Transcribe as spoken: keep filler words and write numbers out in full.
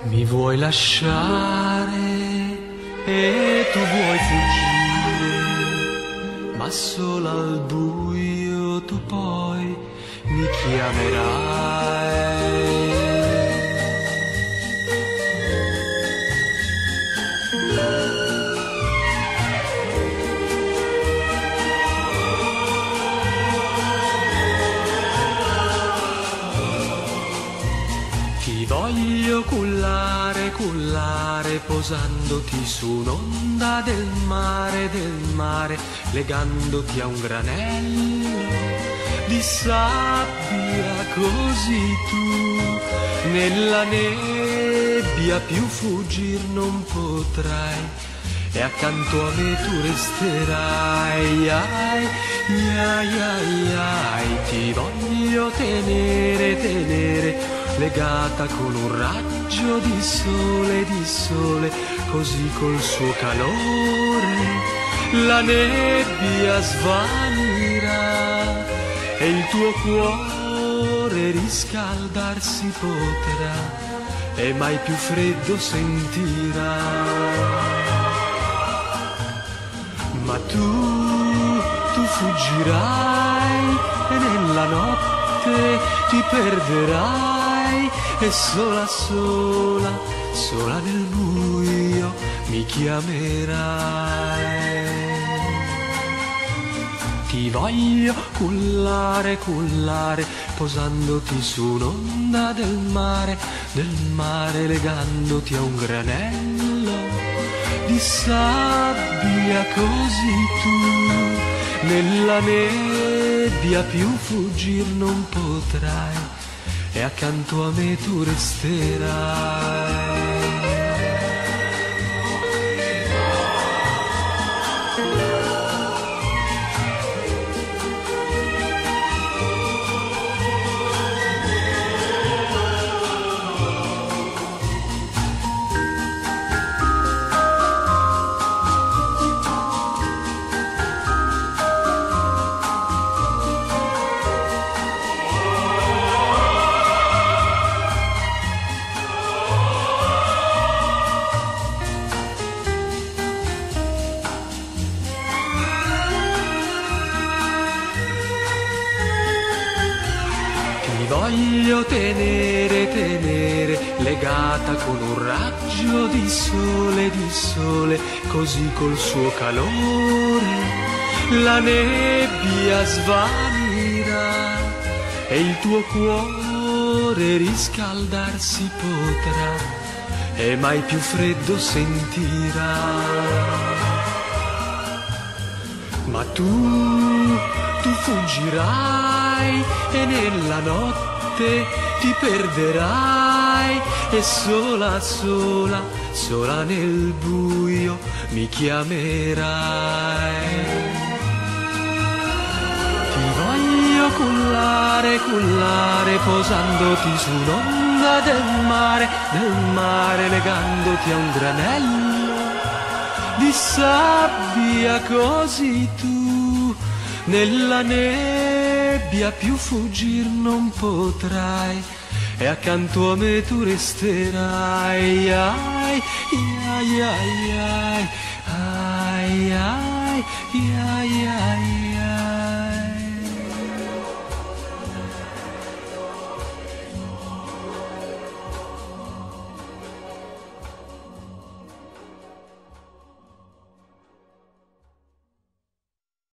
Mi vuoi lasciare e tu vuoi fuggire, ma solo al buio tu poi mi chiamerai. Ti voglio cullare, cullare, posandoti su un'onda del mare, del mare, legandoti a un granello di sabbia, così tu nella nebbia più fuggir non potrai, e accanto a me tu resterai. Ai, ai, ai, ai, ti voglio tenere, tenere, legata con un raggio di sole, di sole, così col suo calore la nebbia svanirà e il tuo cuore riscaldarsi potrà e mai più freddo sentirà. Ma tu, tu fuggirai e nella notte ti perderai e sola, sola, sola nel buio mi chiamerai. Ti voglio cullare, cullare, posandoti su un'onda del mare, del mare, legandoti a un granello di sabbia, così tu nella nebbia più fuggir non potrai e accanto a me tu resterai. Ti voglio tenere, tenere, legata con un raggio di sole, di sole, così col suo calore la nebbia svanirà e il tuo cuore riscaldarsi potrà e mai più freddo sentirà. Ma tu, tu fuggirai e nella notte ti perderai e sola, sola, sola nel buio mi chiamerai. Ti voglio cullare, cullare, posandoti su un'onda del mare, del mare, legandoti a un granello di sabbia, così tu nella nebbia più fuggir non potrai e accanto a me tu resterai. Ai, ai, ai, ai, ai, ai, ai, ai, ai.